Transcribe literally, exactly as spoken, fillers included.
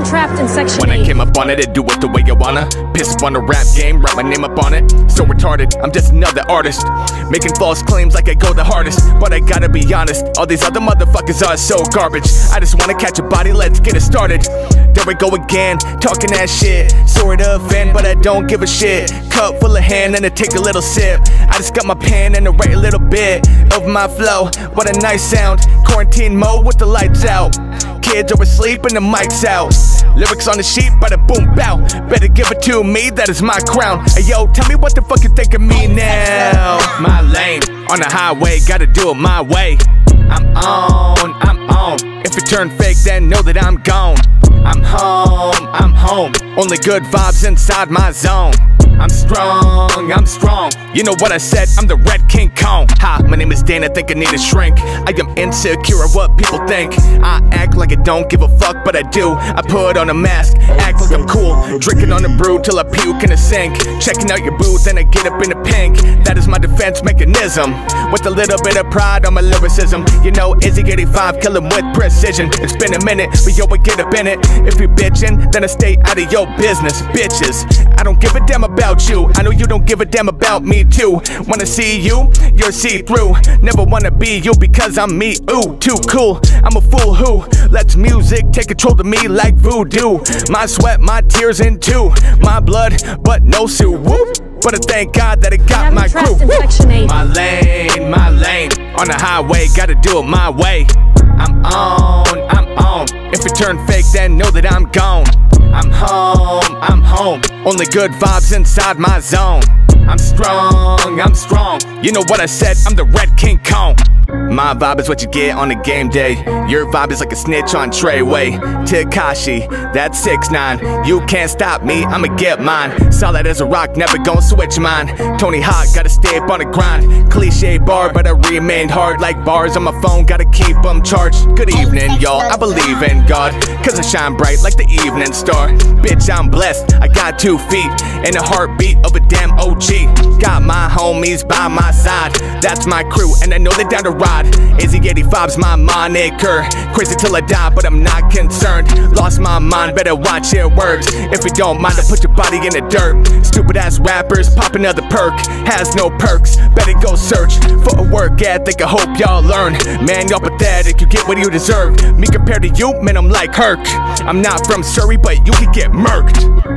trapped in section When eight. I came up on it, it do it the way you wanna. Piss up on the rap game, write my name up on it. So retarded, I'm just another artist, making false claims like I go the hardest. But I gotta be honest, all these other motherfuckers are so garbage. I just wanna catch a body, let's get it started. There we go again, talking that shit. Sorry to offend, but I don't give a shit. Cup full of hand and I take a little sip. I just got my pen and I write a little bit of my flow. What a nice sound, quarantine mode with the lights out. Kids are asleep and the mic's out. Lyrics on the sheet, bada boom bow. Better give it to me, that is my crown. Hey yo, tell me what the fuck you think of me now. My lane, on the highway, gotta do it my way. I'm on, I'm on. If it turn fake, then know that I'm gone. I'm home, I'm home. Only good vibes inside my zone. I'm strong, I'm strong. You know what I said, I'm the Red King Kong. Hi, my name is Dan, I think I need a shrink. I am insecure of what people think. I act like I don't give a fuck, but I do. I put on a mask, act like I'm cool. Drinking on a brew till I puke in a sink. Checking out your booth, then I get up in the pink. That is my defense mechanism, with a little bit of pride on my lyricism. You know, Izzy eighty-five, kill him with precision. It's been a minute, but yo, I get up in it. If you bitchin', then I stay out of your business, bitches. I don't give a damn about you, I know you don't give a damn about me too. Wanna see you? You're see-through. Never wanna be you because I'm me, ooh, too cool. I'm a fool who lets music take control of me like voodoo. My sweat, my tears into my blood, but no sue, whoop. But I thank God that I got my crew. My lane, my lane, on the highway, gotta do it my way. I'm on, I'm on. If it turn fake, then know that I'm gone. I'm home, I'm home. Only good vibes inside my zone. I'm strong, I'm strong. You know what I said, I'm the Red King Kong. My vibe is what you get on a game day. Your vibe is like a snitch on Treyway. Tekashi, that's six nine. You can't stop me, I'ma get mine. Solid as a rock, never gon' switch mine. Tony Hawk, gotta stay up on the grind. Cliche bar, but I remain hard like bars on my phone, gotta keep them charged. Good evening, y'all, I believe in God, cause I shine bright like the evening star. Bitch, I'm blessed, I got two feet and a heartbeat of a damn O G. Got my homies by my side, that's my crew, and I know they down to ride. Izzy eighty-five's my moniker. Crazy till I die, but I'm not concerned. Lost my mind, better watch your words. If you don't mind, I'll put your body in the dirt. Stupid ass rappers, pop another perk. Has no perks, better go search for a work ethic, I hope y'all learn. Man, y'all pathetic, you get what you deserve. Me compared to you, man, I'm like Herc. I'm not from Surrey, but you can get murked.